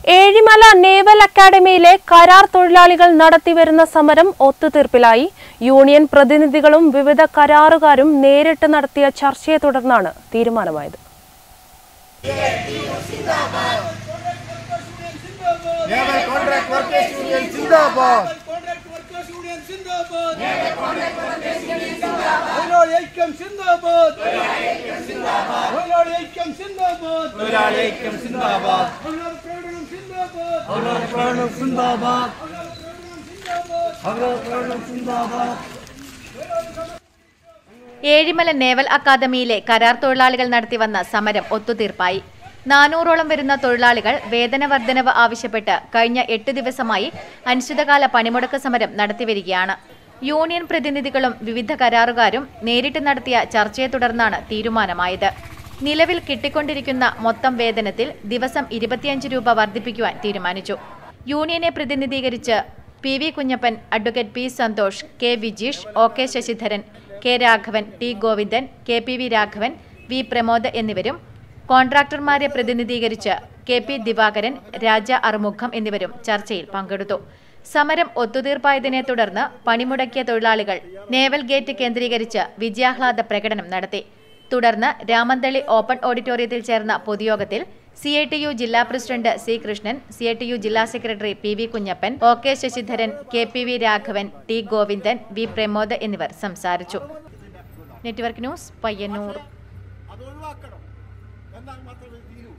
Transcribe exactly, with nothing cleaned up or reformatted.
Ezhimala naval അക്കാദമിയിലെ കരാർ തൊഴിലാളികൾ നടത്തിവരുന്ന സമരം ഒത്തുതീർപ്പിലായി. യൂണിയൻ പ്രതിനിധികളും വിവിധ കരാറുകാരും നേരിട്ട് നടത്തിയ ചർച്ചയെ തുടർന്നാണ് തീരുമാനമായത്. ഏഴിമല നേവൽ അക്കാദമിയിലെ കരാർ തൊഴിലാളികൾ നടത്തിവന്ന സമരം ഒത്തുതീർപ്പായി. നാനൂറോളം വരുന്ന തൊഴിലാളികൾ വേതന വർധനവ് ആവശ്യപ്പെട്ട് കഴിഞ്ഞ എട്ട് ദിവസമായി അനിശ്ചിതകാല പണിമുടക്ക് സമരം നടത്തിവരികയാണ്. യൂണിയൻ പ്രതിനിധികളും വിവിധ കരാറുകാരും നേരിട്ട് നടത്തിയ ചർച്ചയെ തുടർന്നാണ് തീരുമാനമായത്. നിലവിൽ കിട്ടിക്കൊണ്ടിരിക്കുന്ന മൊത്തം വേതനത്തിൽ ദിവസം ഇരുപത്തിയഞ്ച് രൂപ വർദ്ധിപ്പിക്കുവാൻ തീരുമാനിച്ചു. യൂണിയനെ പ്രതിനിധീകരിച്ച് P V Kunjappan, advocate P Santhosh, K Vijeesh, O K Sasidharan, K Raghavan, T Govindan, K P V Raghavan, V Pramod എന്നിവരും കോൺട്രാക്ടർമാരെ പ്രതിനിധീകരിച്ച് കെ പി ദിവാകരൻ, രാജ അറുമുഖം എന്നിവരും ചർച്ചയിൽ പങ്കെടുത്തു. സമരം ഒത്തുതീർപ്പായതിനെ തുടർന്ന് പണിമുടക്കിയ തൊഴിലാളികൾ നേവൽ ഗേറ്റ് കേന്ദ്രീകരിച്ച് വിജയാഹ്ലാദ പ്രകടനം നടത്തി. തുടർന്ന് രാമന്തളി ഓപ്പൺ ഓഡിറ്റോറിയത്തിൽ ചേർന്ന പൊതുയോഗത്തിൽ സി ഐ ടി യു ജില്ലാ president C Krishnan, C I T U ജില്ലാ secretary P V Kunjappan, O K Sasidharan, K P V Raghavan, T Govindan, V Pramod എന്നിവർ സംസാരിച്ചു. Network news, Payyanur.